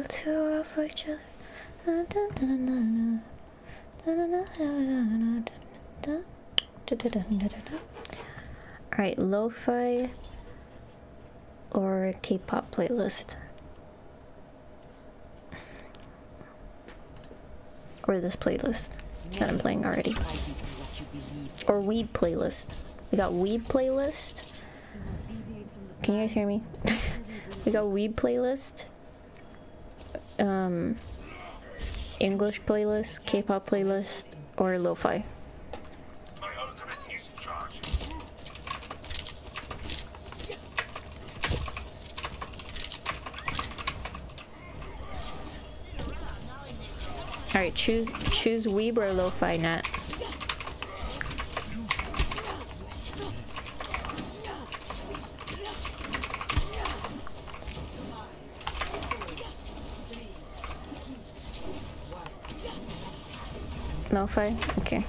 to love for each other. Alright, lo-fi or K-pop playlist. Or this playlist that I'm playing already. Or weeb playlist. We got weeb playlist. Can you guys hear me? We got weeb playlist. English playlist, K-pop playlist, or lo-fi. Alright, choose weeb or lo-fi, Nat. Lo-fi? Okay.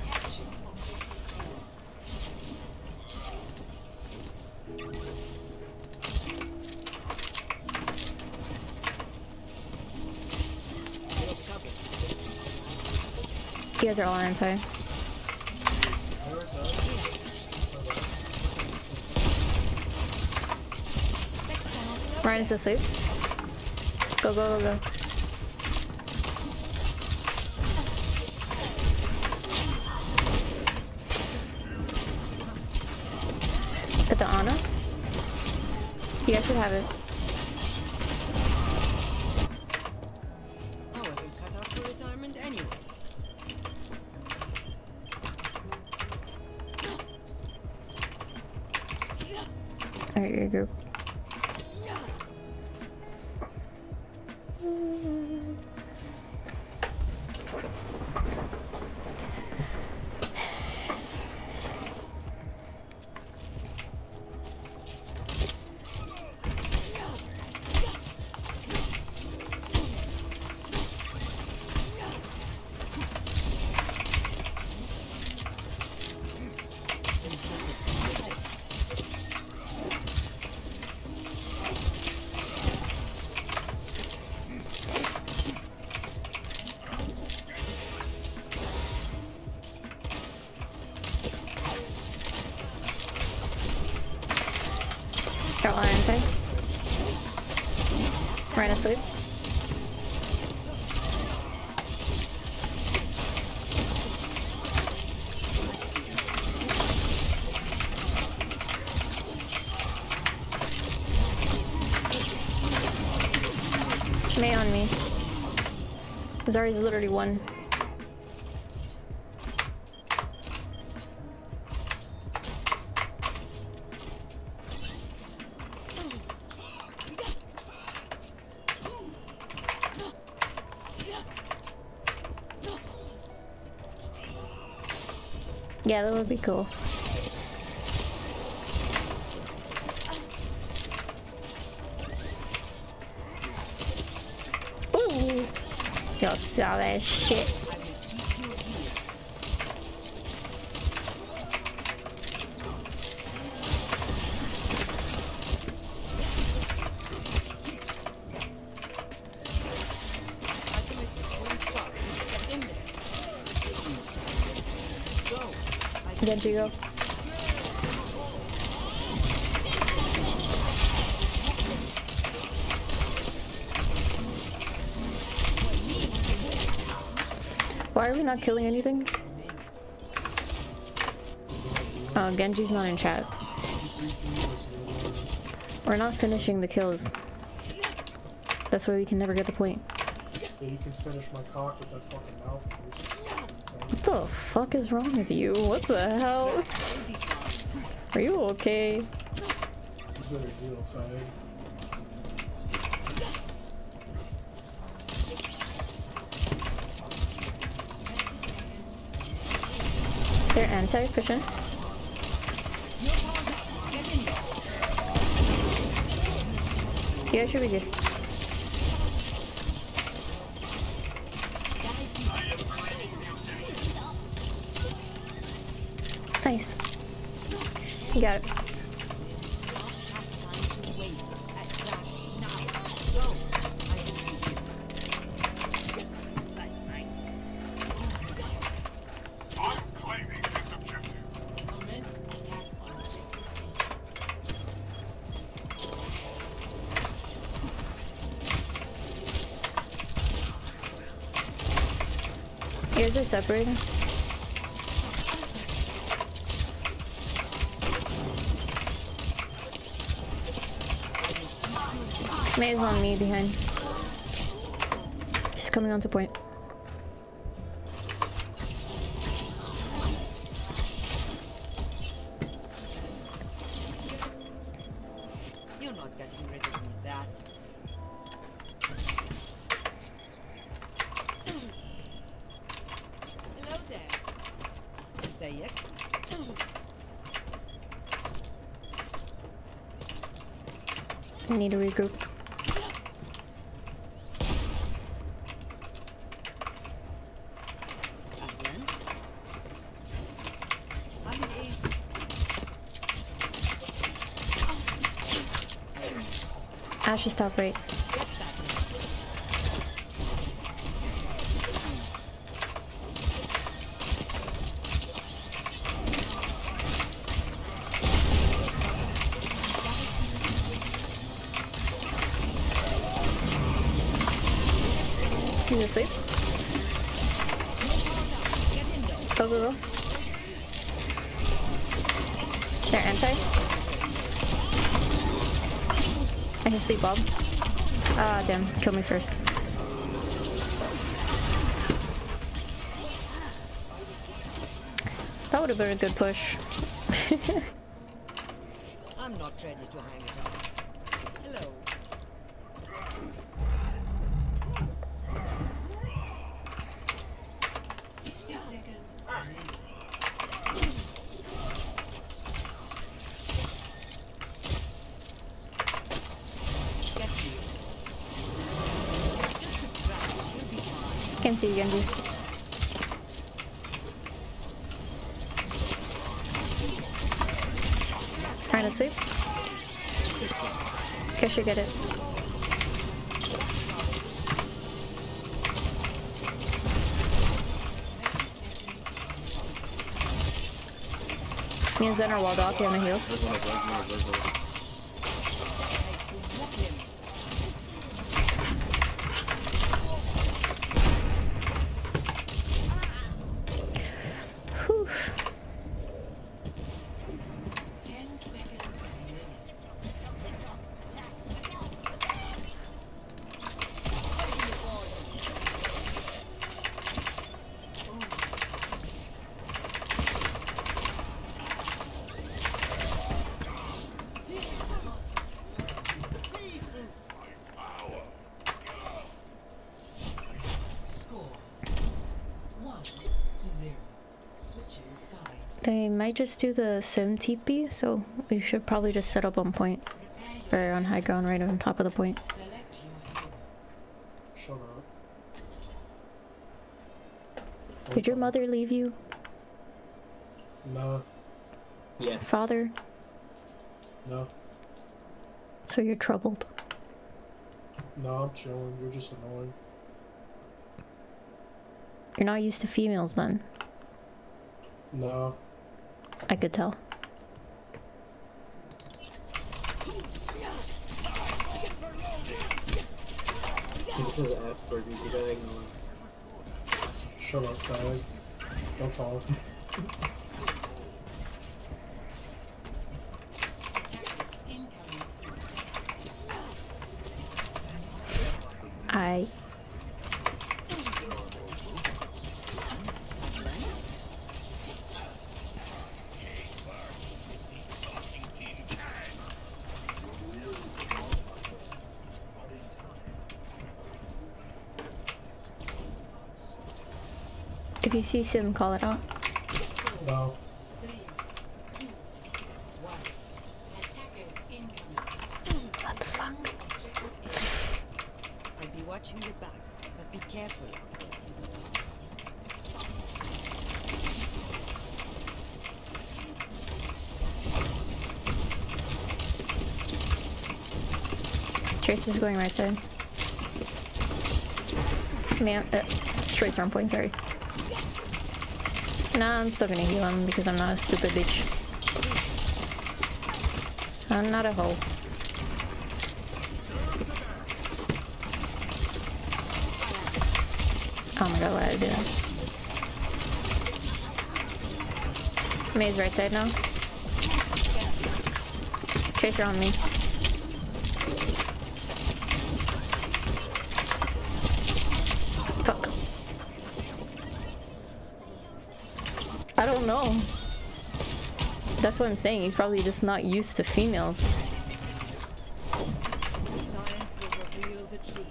You guys are all anti. Ryan's asleep. Go, go, go, go. Get the Ana. You guys should have it. Alright, your group. Got one inside. Right asleep. May on me. Zari's literally one. Yeah, that would be cool. Ooh! Y'all saw that shit. Genji, go. Why are we not killing anything? Oh, Genji's not in chat. We're not finishing the kills. That's why we can never get the point. Yeah, you can finish my cock with that fucking mouthpiece. What the fuck is wrong with you? What the hell? Are you okay? You better deal, fag. They're anti-pushing. Yeah, should be good. Nice. You got it. guys are separating. May's on me behind. She's coming onto point. You're not getting rid of me that. Hello there. Say it. I need to regroup. Again? I'm in Ash is top right. He's asleep. Go, go, go. They're anti. I can sleep Bob. Ah, damn. Kill me first. That would have been a good push. I'm not ready to hang it up. Hello. Can see you, Genji. Trying to sleep. Guess you get it. Me and Zen are walled off here on the heels. Whew. They might just do the sim TP, so we should probably just set up on point. Or on high ground right on top of the point. Shut up. Did your mother leave you? No. Yes. Father? No. So you're troubled. No, I'm chilling. You're just annoying. You're not used to females then. No. I could tell. He just has Asperger's, you gotta ignore him. Shut up, Tyler. Don't talk. I. If you see Sim, call it out. No. What the fuck? I'll be watching your back, but be careful. Trace is going right side. Man, Trace on point, sorry. Nah, I'm still gonna heal him because I'm not a stupid bitch. I'm not a hoe. Oh my god, why did I do that? May's right side now. Tracer on me. Fuck. I don't know. That's what I'm saying. He's probably just not used to females. Science will reveal the truth.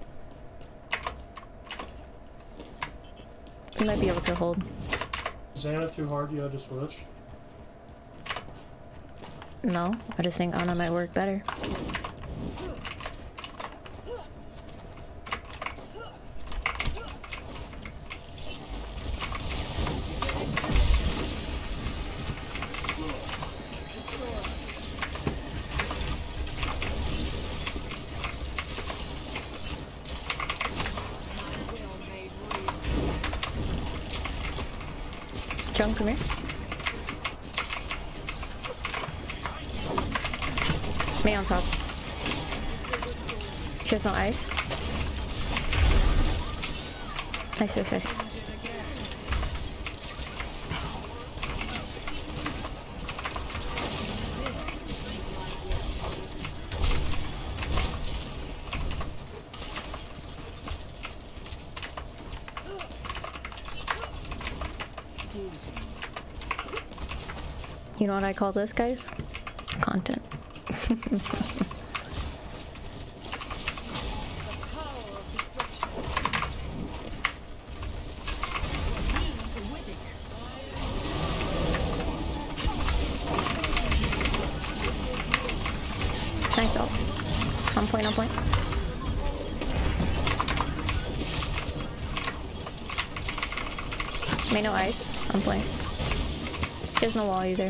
He might be able to hold. Is Anna too hard? You had to switch. No, I just think Ana might work better. Chunk, come here. Me on top. She has no ice. Nice, nice, nice. You know what I call this, guys? Content. Nice ult. On point, on point. May no ice. On point. There's no wall either.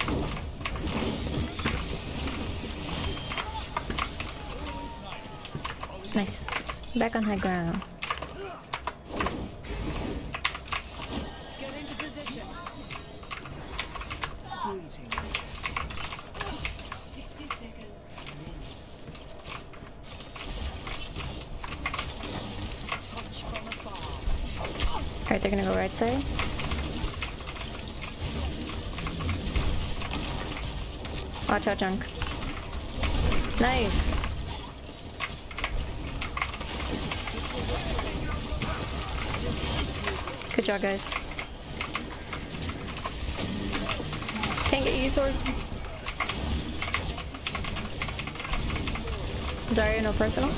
Nice. Back on high ground. Get into position. 60 seconds. Touch from afar. Alright, they're gonna go right side. Watch out, Junk. Nice. Good job, guys. Can't get you, Tor. Zarya, no personal.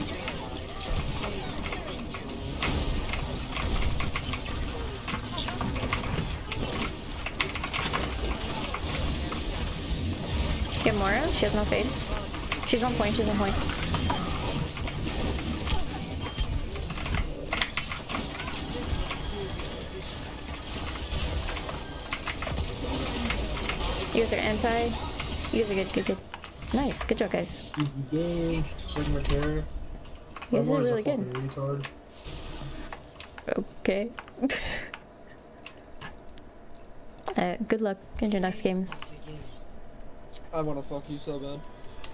Get Mora. She has no fade. She's on point. She's on point. You guys are anti. You guys are good, good, good. Nice. Good job, guys. Easy game. Sigma carry. You guys are really good. Retard. Okay. Good luck in your next games. I wanna fuck you so bad.